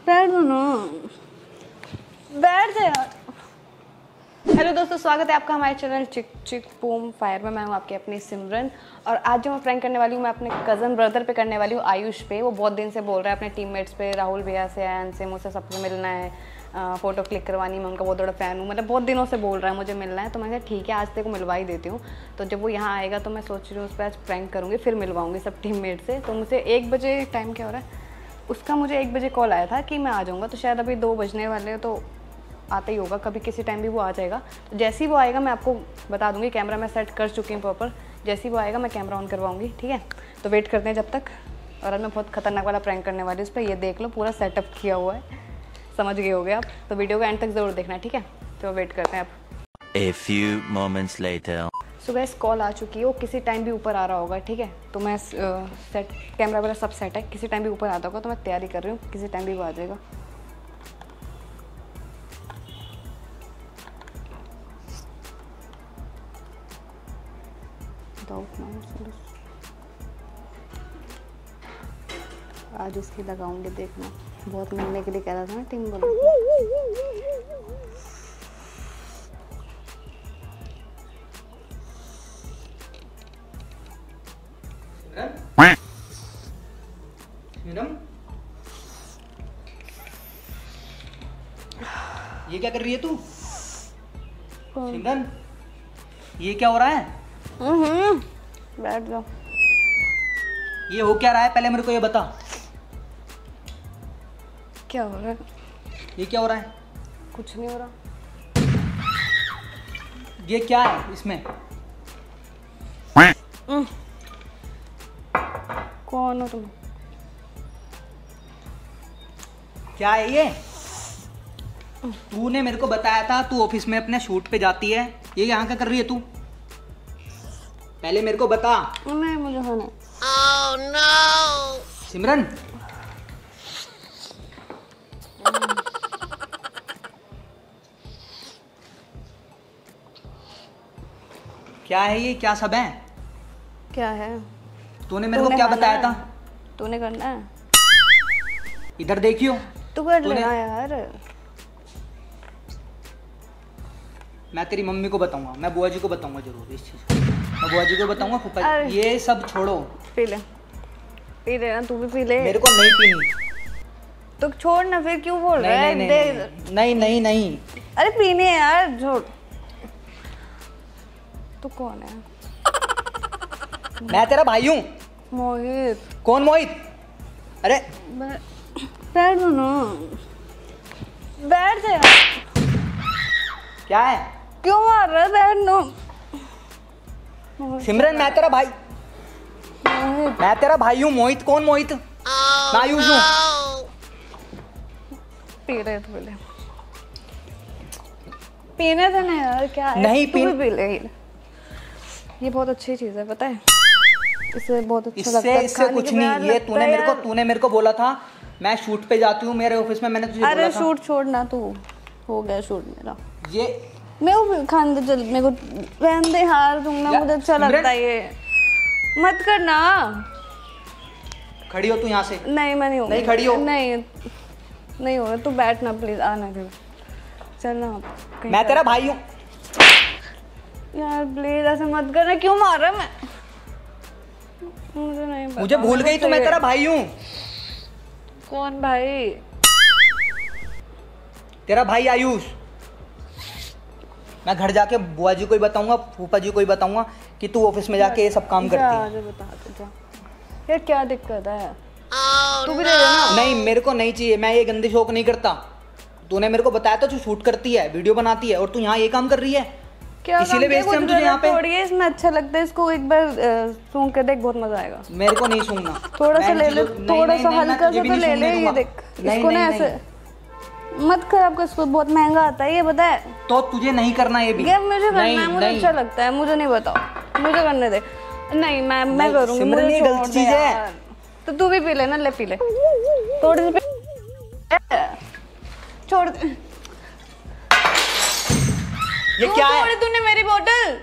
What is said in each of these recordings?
बैठ दो ना, बैठ जा यार। हेलो दोस्तों, स्वागत है आपका हमारे चैनल चिक चिक बूम फायर में। मैं हूँ आपकी अपनी सिमरन और आज जो मैं प्रैंक करने वाली हूँ मैं अपने कज़न ब्रदर पे करने वाली हूँ, आयुष पे। वो बहुत दिन से बोल रहा है अपने टीममेट्स पे, राहुल भैया से, आयन से, मुझसे सबसे मिलना है, फ़ोटो क्लिक करवानी। मैं उनका बहुत बड़ा फ़ैन हूँ, मतलब बहुत दिनों से बोल रहा है मुझे मिलना है। तो मैंने कहा ठीक है, आज तेरे को मिलवा ही देती हूँ। तो जब वो यहाँ आएगा तो मैं सोच रही हूँ उस पर आज प्रैंक करूँगी, फिर मिलवाऊँगी सब टीममेट से। तो मुझे 1 बजे, टाइम क्या हो रहा है उसका, मुझे 1 बजे कॉल आया था कि मैं आ जाऊँगा। तो शायद अभी 2 बजने वाले हैं, तो आता ही होगा, कभी किसी टाइम भी वो आ जाएगा। तो जैसे ही वो आएगा मैं आपको बता दूंगी। कैमरा मैं सेट कर चुकी हूँ प्रॉपर। जैसे ही वो आएगा मैं कैमरा ऑन करवाऊंगी, ठीक है। तो वेट करते हैं जब तक। और आज मैं बहुत खतरनाक वाला प्रैंक करने वाली हूँ उस पर। ये देख लो, पूरा सेटअप किया हुआ है, समझ गए होगे आप। तो वीडियो को एंड तक ज़रूर देखना, ठीक है। तो वेट करते हैं आप। A few moments later. So guys, call आ चुकी है, वो किसी टाइम भी ऊपर आ रहा होगा, ठीक है। तो मैं सेट, कैमरा वगैरह सब सेट है, किसी टाइम भी ऊपर आता होगा। तो मैं तैयारी कर रही हूँ, किसी टाइम भी वो आ जाएगा। आज उसकी लगाऊंगी, देखना। बहुत मिलने के लिए कह रहा था ना टीम वाला। मैडम, ये क्या कर रही है तू? सिमरन, ये क्या हो रहा है? बैठ जाओ। ये हो क्या रहा है, पहले मेरे को ये बता। क्या हो रहा है? ये क्या हो रहा है? कुछ नहीं हो रहा। ये क्या है इसमें? कौन हो तुम? क्या है ये? तूने मेरे को बताया था तू ऑफिस में अपने शूट पे जाती है। ये यहाँ क्या कर रही है तू? पहले मेरे को बता। नहीं, मुझे खाना। Oh, no! सिमरन, क्या है ये? क्या सब है? क्या है? तूने मेरे को क्या बताया था? तूने करना है? इधर देखियो। तू कर लेना यार। मैं तेरी मम्मी को बताऊंगा, मैं बुआ जी को बताऊंगा जरूर इस चीज। मैं बुआ जी को बताऊंगा, फूफा। ये सब छोड़ो, पी ले, पी ले ना, तू भी पी ले। मेरे को नहीं पीनी। तो छोड़ ना, फिर क्यों बोल रहा है? नहीं नहीं नहीं, अरे पीनी है यार, छोड़। तू कौन है? मैं तेरा भाई हूँ। मोहित। कौन मोहित? अरे बैठ दो ना, बैठ जा यार। क्या है? क्यों मार रहा है? बैठ नो। सिमरन, मैं तेरा भाई, मैं तेरा भाई हूँ। मोहित? कौन मोहित? मैं आयुष हूँ। पी रहे थे पहले, पीने थे ना यार। क्या है? नहीं तू भी पी ले। ये बहुत अच्छी चीज है, पता है। इससे बहुत अच्छा लगता है। इससे कुछ नहीं। ये तूने मेरे को बोला था मैं शूट पे जाती हूँ मेरे ऑफिस में, मैंने तुझे बोला था। अरे शूट छोड़ना, तू हो गया शूट मेरा। ये मैं वो खान दे, चल मेरे को रहने दे हार दूंगा, मुझे अच्छा लगता है ये। मत करना। खड़ी हो तू यहाँ से। नहीं, मैं नहीं हूँ। नहीं खड़ी हो। नहीं होगा। तू बैठना प्लीज, आना घर। चलना। मैं तेरा भाई हूँ यार, प्लीज ऐसे मत करना। क्यों मार रहा है? मैं मुझे नहीं पता। मुझे भूल गई तो मैं तेरा भाई हूँ। कौन भाई? तेरा भाई आयुष। मैं घर जाके बुआ जी को ही बताऊंगा, फूफा जी को ही बताऊंगा कि तू ऑफिस में जाके ये सब काम करती है। बता दे यार, क्या दिक्कत है? तू भी ले लेना। नहीं, मेरे को नहीं चाहिए। मैं ये गंदे शौक नहीं करता। तूने मेरे को बताया था तू शूट करती है, वीडियो बनाती है, और तू यहाँ ये काम कर रही है। क्या इसीलिए भेजते हम तुझे यहाँ पे। थोड़ी है, इसमें अच्छा लगता है। इसको एक बार सूंघ के देख, बहुत मजा आएगा। मेरे को नहीं सूंघना। थोड़ा सा ले ले, थोड़ा सा हल्का सा तो ले ले। ये देख, इसको ना ऐसे मत कर। आपको इसको बहुत महंगा आता है, ये पता है। तो तुझे नहीं करना ये भी? मुझे करना है, मुझे अच्छा लगता है। मुझे नहीं बताओ, मुझे करने दे। नहीं, मैं करूंगी। मुझे गलत चीज है। तो तू भी पी ले ना, ले पी ले थोड़ी सी। छोड़ दे। ये क्या है? तोड़ी तूने मेरी बोतल?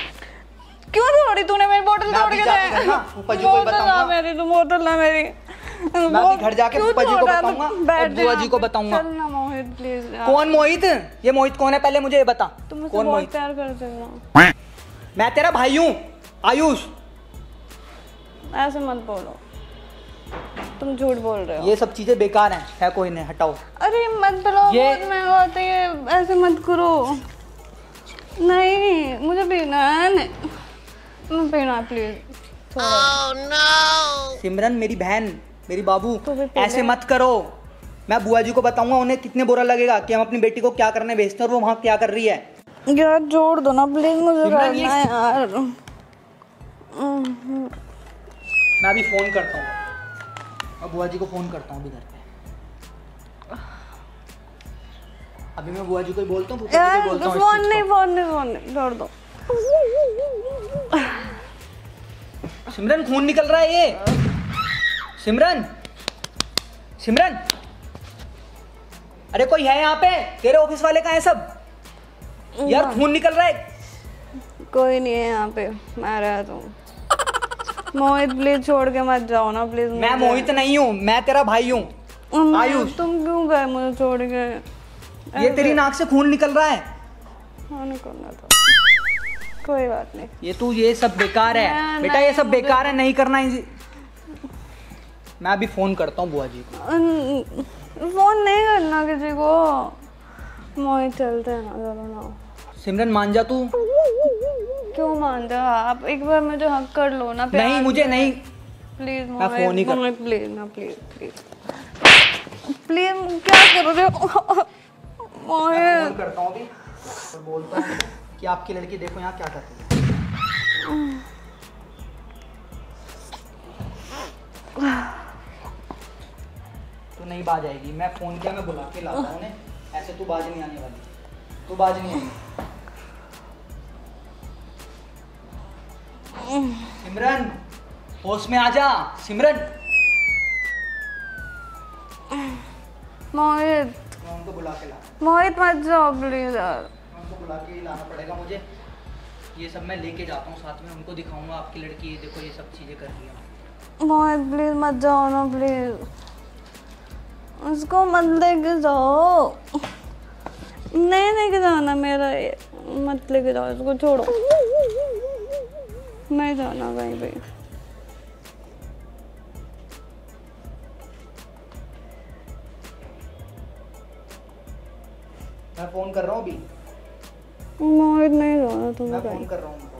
क्यों तोड़ी तूने मेरी बोतल? तोड़ के दे। ऊपर जी कोई बताऊंगा। मेरी तू बोतल ना मेरी। मैं अभी घर जाके फूफा जी को बताऊंगा और बुआ जी को बताऊंगा। चल ना मोहित प्लीज यार। कौन मोहित? ये मोहित कौन है पहले मुझे ये बता। तुम मुझसे कौन बहुत मोहित? प्यार करते हो। मैं तेरा भाई हूँ आयुष। ऐसे मत बोलो, तुम झूठ बोल रहे हो। ये सब चीजें बेकार हैं, है कोई नहीं, हटाओ। अरे मत बोलो, ये- बहुत महंगा होता है, ऐसे मत करो। नहीं मुझे पीना है, मैं पीना है प्लीज। सिमरन मेरी बहन, मेरी बाबू, तो भी पहले- ऐसे मत करो। मैं बुआ जी को बताऊंगा, उन्हें कितने बुरा लगेगा कि हम अपनी बेटी को क्या करने भेजते हैं और वो वहाँ क्या कर रही है। यार जोड़ दो ना प्लीज, मुझे सिमरन, ये- करना है यार। मैं अभी फोन करता हूँ, मैं बुआ जी को फोन करता हूँ अभी घर पे। अभी मैं बुआ जी को ही बोलता हूँ, फूफा जी यार को बोलता हूँ इस फोन चीज़ नहीं, को। फोन नहीं, फोन नहीं, छोड़ दो। सिमरन खून निकल रहा है ये। सिमरन, सिमरन, अरे कोई है यहाँ पे? तेरे ऑफिस वाले कहाँ है सब? यार खून निकल रहा है। कोई नहीं है यहाँ पे, मैं रहता हूँ। मोहित प्लीज छोड़ के मत जाओ ना प्लीज। मैं मोहित नहीं हूँ, मैं तेरा भाई हूँ आयुष। तुम क्यों गए मुझे छोड़ के? ये तेरी नाक से खून निकल रहा है। हाँ निकलना था, कोई बात नहीं। ये तू, ये सब बेकार है मैं बेटा, ये नहीं, सब मुझे- बेकार है, नहीं करना। मैं अभी फोन करता हूँ बुआ जी को। फोन नहीं करना किसी को। मोहित चलते हैं ना, चलो ना। सिमरन मान जा तू। क्यों मानते हो आप? एक बार मुझे हक कर लो ना प्यार नहीं मुझे से। नहीं, प्लीज मैं फोन ही कर- मोहित प्लीज ना, प्लीज प्लीज प्लीज। क्या कर रहे हो मैं मोहित? फोन करता हूँ अभी और बोलता हूँ कि आपकी लड़की देखो यहाँ क्या कर रही है। तू नहीं बाज आएगी, मैं फोन किया, मैं बुला के लाता हूँ उन्हें। ऐसे तू बाज नहीं आने वाली, तू बाज नहीं आएगी। सिमरन होश में आ जा सिमरन। मोहित मैं उनको बुला के ला, मोहित मत जाओ प्लीज यार। मैं उनको बुला के ही लाना पड़ेगा मुझे। ये सब मैं लेके जाता हूँ साथ में, उनको दिखाऊंगा आपकी लड़की ये देखो ये सब चीजें कर रही है। मोहित प्लीज मत जाओ ना प्लीज, उसको मत लेके जाओ। नहीं लेके जाना मेरा, मत लेके जाओ इसको, छोड़ो। नहीं जाना कहीं पे। मैं फोन कर रहा हूँ अभी, मोहित नहीं जाना तुम्हें मैं फोन कहीं। कर रहा हूँ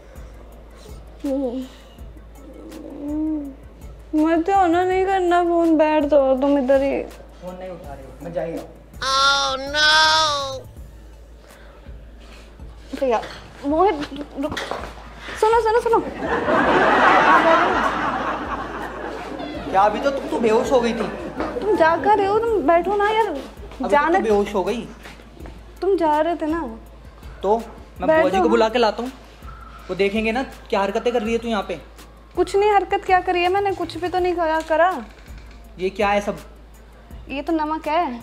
मत जाओ ना, नहीं करना फोन, बैठ जाओ तुम इधर ही। फोन नहीं उठा रहे हो, मैं जा ही रहा हूँ। तो यार मोहित रुक, सुनो सुनो सुनो। क्या अभी तो तू बेहोश हो गई थी? तुम जा कर रहे हो, तुम बैठो ना यार। अभी जाने, तो तू बेहोश हो गई तुम जा रहे थे ना। तो मैं बैठो बुआ जी को ना। बुला के लाता हूँ, वो देखेंगे ना क्या हरकतें कर रही है तू यहाँ पे। कुछ नहीं, हरकत क्या करी है मैंने? कुछ भी तो नहीं करा। ये क्या है सब? ये तो नमक है,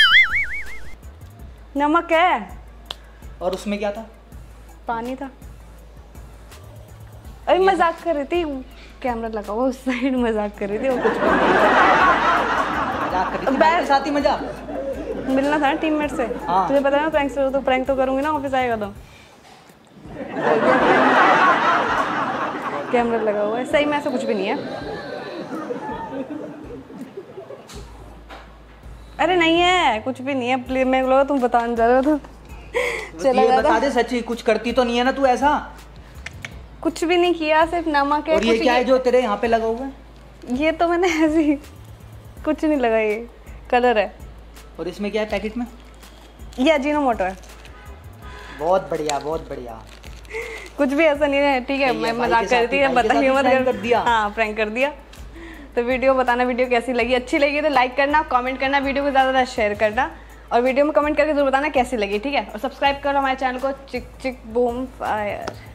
नमक है। और उसमें क्या था? पानी था। अरे मजाक कर रही थी, कैमरा लगा हुआ उस साइड, मजाक कर रही थी। और कुछ भी मजाक कर रही थी? मेरे साथ ही मजाक? नहीं। मिलना था ना टीममेट से। हाँ। तुझे पता है ना प्रैंक तो प्रैंक तो करूंगी ना, ऑफिस आएगा तो। कैमरा लगा हुआ है, सही में ऐसा कुछ भी नहीं है। अरे नहीं है, कुछ भी नहीं है प्लीज। मैं लगा तुम बताने जा रहे हो तो चला ये गया बता था। दे सच्ची, कुछ करती तो नहीं है ना तू ऐसा? कुछ भी नहीं किया, सिर्फ नमक है। और ये कुछ क्या है जो तेरे यहाँ पे लगा हुआ है? ये तो मैंने ऐसे ही, कुछ नहीं लगा, ये कलर है। और इसमें क्या है पैकेट में? ये अजीनोमोटो है। बहुत बढ़िया, बहुत बढ़िया। कुछ भी ऐसा नहीं है, ठीक है। सही है, मैं भाई मजाक के साथ करती ही- है, भाई के बताइए साथ ही मत prank कर दिया। हाँ प्रैंक कर दिया। तो वीडियो बताना, वीडियो कैसी लगी। अच्छी लगी तो लाइक करना, कमेंट करना, वीडियो को ज़्यादा शेयर करना, और वीडियो में कमेंट करके जरूर बताना कैसी लगी, ठीक है। और सब्सक्राइब करो हमारे चैनल को, चिक चिक बूम फायर।